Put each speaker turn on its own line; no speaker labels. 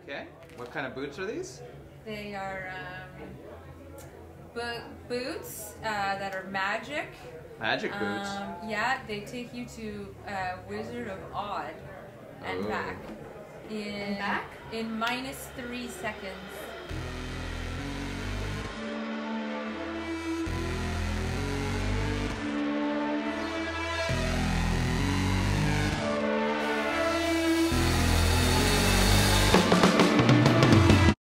Okay. What kind of boots are these?
They are boots that are magic.
Magic boots?
Yeah, they take you to Wizard of Oz and back. In -3 seconds.